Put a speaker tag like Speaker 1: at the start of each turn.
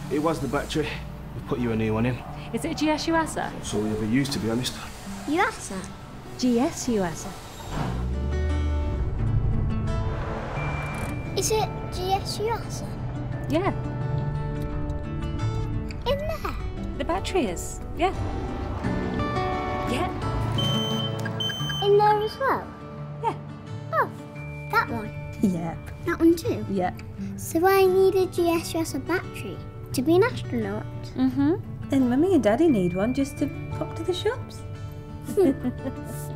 Speaker 1: It was the battery. We've put you a new one in.
Speaker 2: Is it a GS Yuasa?
Speaker 1: That's all we ever used, to be honest.
Speaker 3: Yuasa?
Speaker 2: GS Yuasa.
Speaker 3: Is it GS Yuasa?
Speaker 2: Yeah.
Speaker 3: In there?
Speaker 2: The battery is. Yeah. Yeah.
Speaker 3: In there as well?
Speaker 2: Yeah.
Speaker 3: Oh, that one?
Speaker 4: Yep.
Speaker 3: That one too?
Speaker 4: Yep.
Speaker 3: So I need a GS Yuasa battery to be an astronaut?
Speaker 4: Mm-hmm. And Mummy and Daddy need one just to pop to the shops.